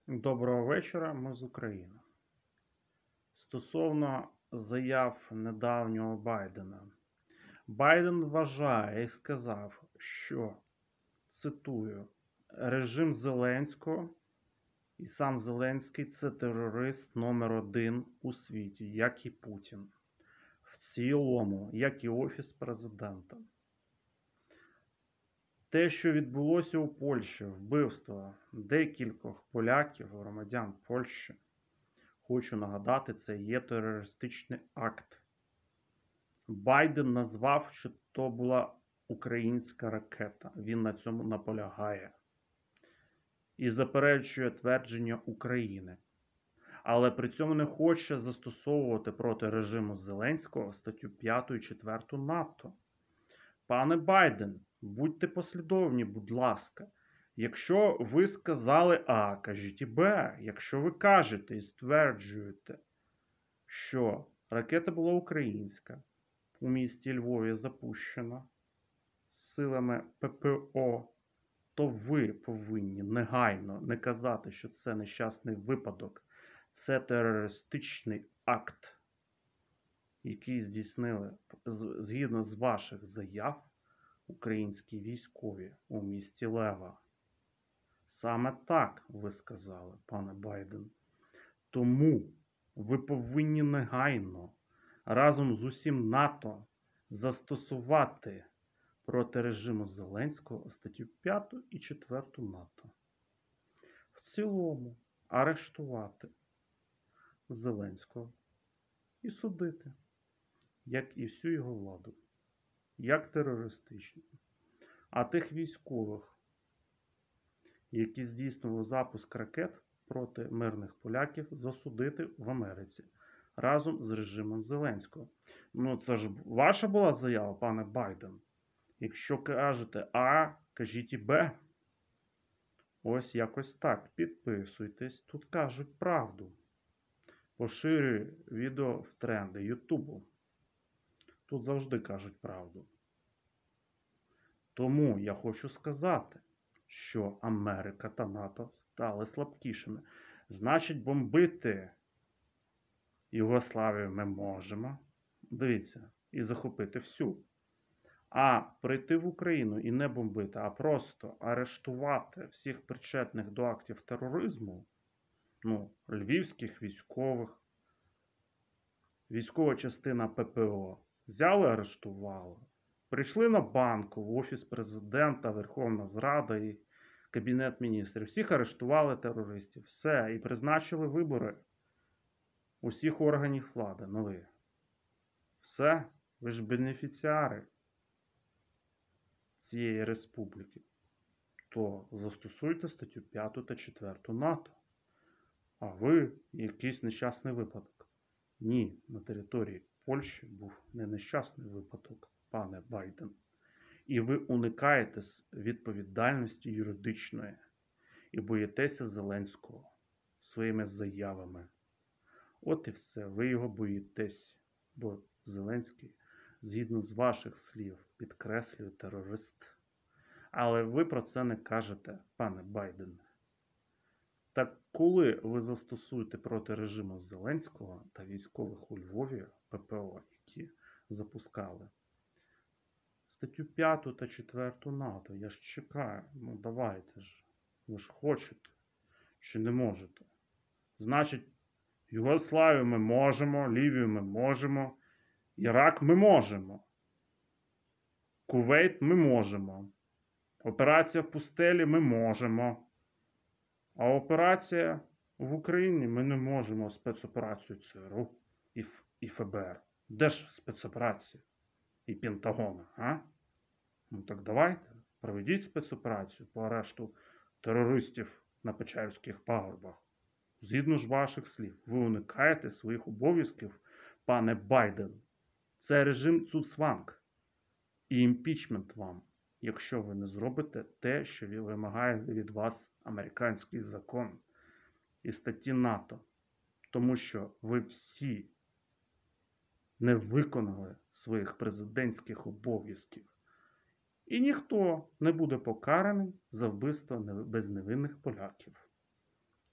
Доброго вечора, ми з України. Стосовно заяв недавнього Байдена. Байден вважає і сказав, що, цитую, режим Зеленського і сам Зеленський – це терорист номер один у світі, як і Путін. В цілому, як і Офіс Президента. Те, що відбулося у Польщі, вбивство декількох поляків, громадян Польщі, хочу нагадати, це є терористичний акт. Байден назвав, що то була українська ракета. Він на цьому наполягає. І заперечує твердження України. Але при цьому не хоче застосовувати проти режиму Зеленського статтю 5 і 4 НАТО. Пане Байден, будьте послідовні, будь ласка. Якщо ви сказали А, кажіть і Б. Якщо ви кажете і стверджуєте, що ракета була українська, у місті Львові запущена силами ППО, то ви повинні негайно не казати, що це нещасний випадок. Це терористичний акт, який здійснили, згідно з ваших заяв, українські військові у місті Лева. Саме так ви сказали, пане Байден. Тому ви повинні негайно разом з усім НАТО застосувати проти режиму Зеленського статтю 5 і 4 НАТО. В цілому арештувати Зеленського і судити, як і всю його владу, як терористичну. А тих військових, які здійснювали запуск ракет проти мирних поляків, засудити в Америці разом з режимом Зеленського. Ну, це ж ваша була заява, пане Байден. Якщо кажете А, кажіть і Б. Ось якось так. Підписуйтесь. Тут кажуть правду. Поширюю відео в тренди Ютубу. Тут завжди кажуть правду. Тому я хочу сказати, що Америка та НАТО стали слабкішими. Значить, бомбити Югославію ми можемо. Дивіться, і захопити всю. А прийти в Україну і не бомбити, а просто арештувати всіх причетних до актів тероризму, львівських військових, військова частина ППО, взяли, арештували. Прийшли на Банку, в Офіс Президента, Верховна Рада і Кабінет міністрів. Всіх арештували терористів. Все. І призначили вибори усіх органів влади нових. Все. Ви ж бенефіціари цієї республіки. То застосуйте статтю 5 та 4 НАТО. А ви якийсь нещасний випадок. Ні, на території Польщі був не нещасний випадок, пане Байден. І ви уникаєте відповідальності юридичної і боїтеся Зеленського своїми заявами. От і все, ви його боїтесь, бо Зеленський, згідно з ваших слів, підкреслює терорист. Але ви про це не кажете, пане Байден. Так коли ви застосуєте проти режиму Зеленського та військових у Львові ППО, які запускали статтю 5 та 4 НАТО, я ж чекаю, давайте ж, ви ж хочете, чи не можете. Значить, Югославію ми можемо, Лівію ми можемо, Ірак ми можемо, Кувейт ми можемо, операція в пустелі ми можемо. А операція в Україні ми не можемо, спецоперацію ЦРУ і ФБР. Де ж спецоперація і Пентагона, а? Так давайте, проведіть спецоперацію по арешту терористів на Печерських пагорбах. Згідно ж ваших слів, ви уникаєте своїх обов'язків, пане Байден. Це режим цуцванг і імпічмент вам, якщо ви не зробите те, що вимагає від вас американський закон і статті НАТО. Тому що ви всі не виконали своїх президентських обов'язків. І ніхто не буде покараний за вбивство безневинних поляків.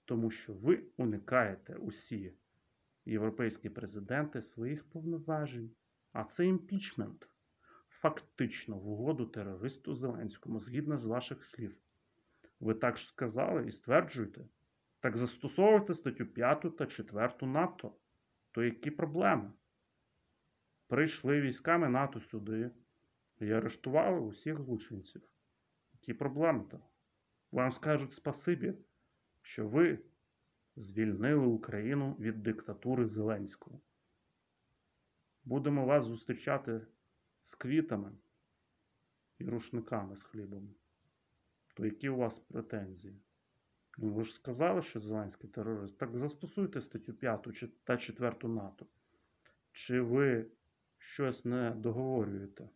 Тому що ви уникаєте усі європейські президенти своїх повноважень. А це імпічмент. Фактично в угоду терористу Зеленському, згідно з ваших слів. Ви так ж сказали і стверджуєте. Так застосовуйте статтю 5 та 4 НАТО. То які проблеми? Прийшли військами НАТО сюди і арештували усіх злочинців. Які проблеми-то? Вам скажуть спасибі, що ви звільнили Україну від диктатури Зеленського. Будемо вас зустрічати з квітами і рушниками з хлібом. То які у вас претензії? Ну, ви ж сказали, що Зеленський терорист. Так застосуйте статтю 5 та 4 НАТО. Чи ви щось не договорюєте?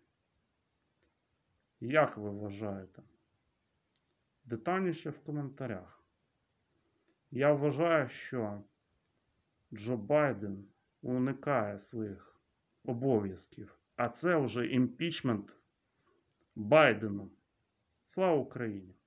Як ви вважаєте? Детальніше в коментарях. Я вважаю, що Джо Байден уникає своїх обов'язків. А це вже імпічмент Байдену. Слава Україні!